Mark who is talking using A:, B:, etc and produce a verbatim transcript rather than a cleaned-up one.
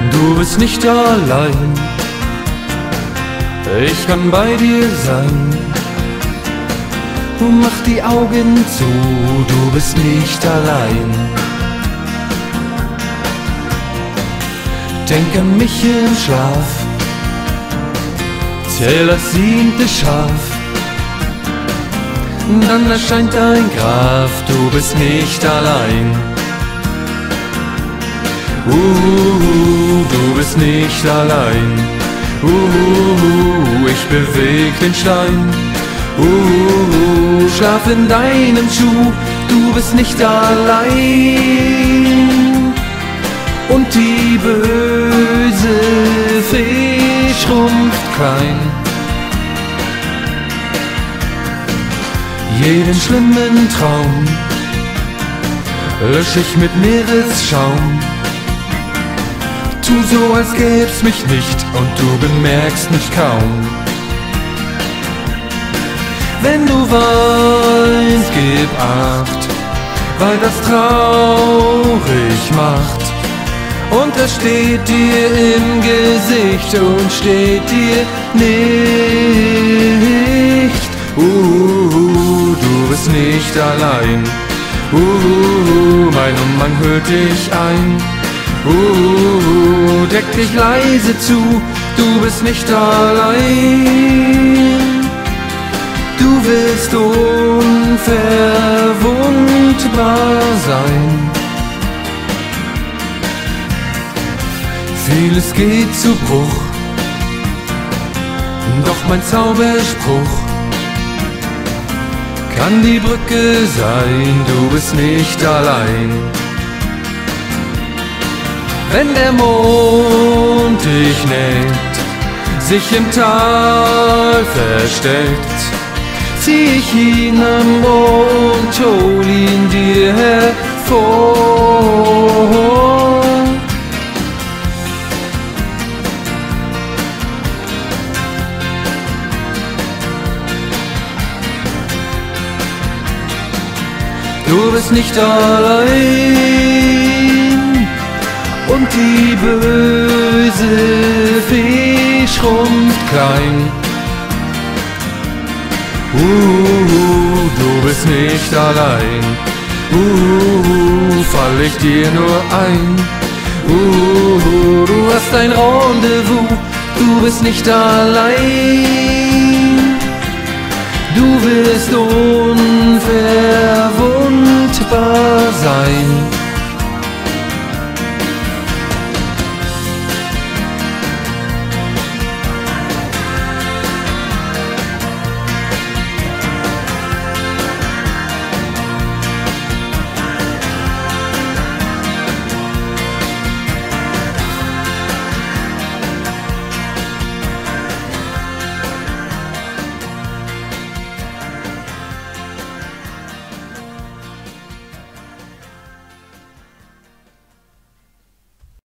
A: Du bist nicht allein, ich kann bei dir sein. Mach die Augen zu, du bist nicht allein. Denk an mich im Schlaf, zähl das siebte Schaf, dann erscheint dein Graf, du bist nicht allein. Uh, du bist nicht allein. Uh, ich beweg den Stein. Uh, schlaf in deinem Schuh, du bist nicht allein. Und die böse Fee schrumpft klein. Jeden schlimmen Traum lösch ich mit Meeresschaum. Tu so, als gäb's mich nicht und du bemerkst mich kaum. Wenn du weinst, gib acht, weil das traurig macht. Und es steht dir im Gesicht und steht dir nicht. Uh, du bist nicht allein. Uh, mein Umhang hüllt dich ein. Uh, deck dich leise zu, du bist nicht allein. Du wirst unverwundbar sein. Vieles geht zu Bruch, doch mein Zauberspruch kann die Brücke sein, du bist nicht allein. Wenn der Mond dich neckt, sich im Tal versteckt, zieh ich ihn am Ohr und hol ihn dir hervor. Du bist nicht allein und die böse Fee schrumpft klein. Uh, du bist nicht allein. Uh, fall ich dir nur ein. Uh, du hast ein Rendezvous, du bist nicht allein. Du wirst unverwundbar sein.